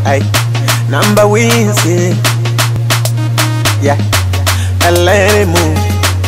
Ay, number wins, yeah, and let it move.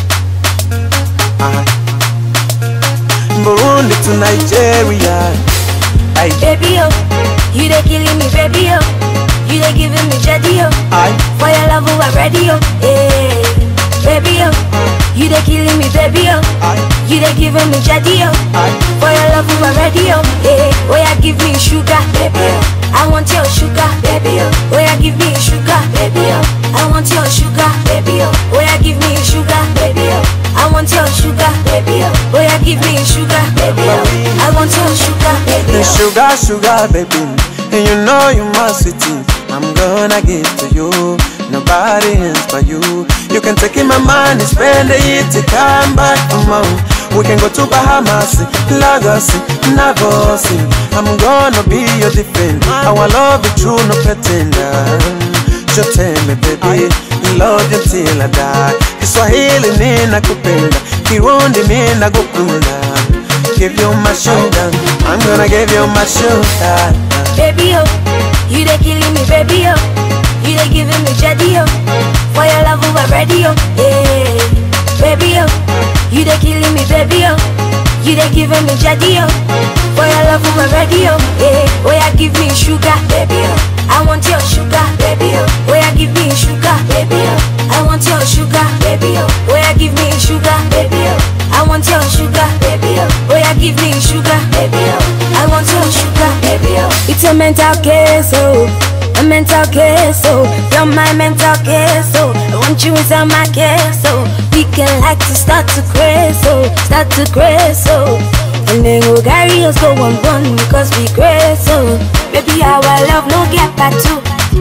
Burundi to Nigeria. Ay, baby oh, you dey killing me, baby oh, you dey giving me jetty oh. ay, For your love I'm ready oh, hey. Baby oh, you dey killing me, baby oh, ay, you dey giving me jetty oh. ay. For your love I'm ready oh, hey. Oh yeah, give me sugar, baby oh. I want your sugar, baby oh. Oh yeah, give me sugar, baby oh. I want your sugar, baby oh. Oh yeah, give me sugar, baby oh. I want your sugar, baby oh. Oh yeah, give me sugar, baby oh. I want your sugar, baby The oh. sugar, sugar, baby, and you know you must it. I'm gonna give to you. Nobody else but you. You can take in my money, spend it to come back from home. We can go to Bahamas, Lagos, Nagos. I'm gonna be your defender. Our love is true, no pretender. Just tell me, baby, love you till I die. Kiswahili nina kupenda, Kirundi nina gukunda. Give you my sugar, I'm gonna give you my sugar. Baby oh, you dey killing me, baby oh. You dey giving me jetty oh. For your love I'm ready oh, hey. Baby oh, you dey killing me, baby oh. You dey giving me jetty oh. For your love I'm ready oh, hey. Oh yeah, give me sugar, baby oh. I want your sugar, baby oh. Oh yeah, give me sugar, baby oh. I want your sugar, baby oh. Oh yeah, give me sugar, baby oh. I want your sugar, baby oh. Oh yeah, give me sugar, baby oh. I want your sugar, baby oh. It's a mental case oh, a mental case oh. You're my mental case oh. I want you inside my case oh. We can like to start to craze oh, start to craze oh. And then go carry us go one because we craze oh. Baby our love no get battle,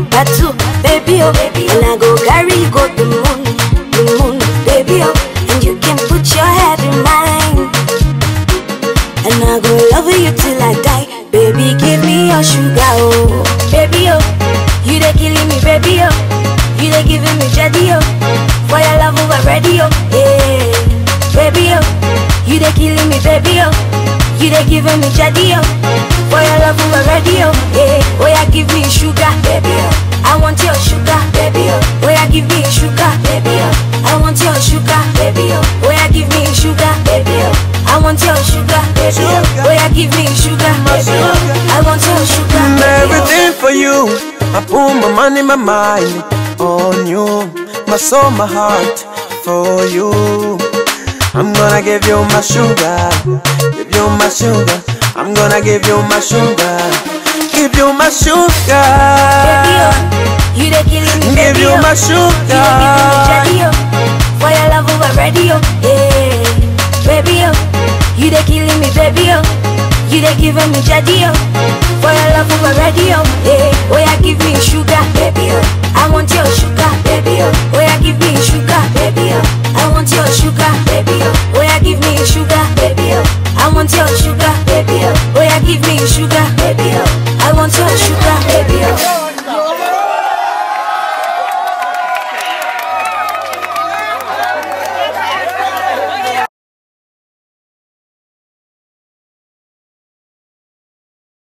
baby oh. And I go carry you go the moon, baby oh. And you can put your head in mine, and I go love you till I die. Baby give me your sugar oh. Baby oh, you dey killing me, baby oh. You dey giving me jetty oh. For your love I'm ready oh, hey. Baby oh, you dey killing me, baby oh. You dey giving me jetty oh. For your love I'm ready oh, hey. Oh yeah, give me sugar, baby oh. I want your sugar, baby oh. Oh yeah, give me sugar, baby oh. I want your sugar, baby oh. Oh yeah, give me sugar, baby oh. I want your sugar, baby oh. Oh yeah, give me sugar, baby oh. I want your sugar, baby oh. Everything for you. I put my money, my mind on you. My soul, my heart for you. I'm gonna give you my sugar, give you my sugar. I'm gonna give you my sugar, give you my sugar. Baby oh, you dey killing me, Give baby you oh. my You dey giving me jetty sugar. oh. For your love I'm ready oh, hey. Baby oh, you dey killing me, baby oh. You dey giving me jetty oh. For your love I'm ready oh, hey. Oh yeah, give me sugar, baby oh. I want your sugar, baby oh. Oh yeah, give me sugar, baby oh. I want your sugar, baby oh. Oh yeah, give me sugar, baby oh. I want your sugar, baby oh. Oh yeah, give me sugar, baby oh.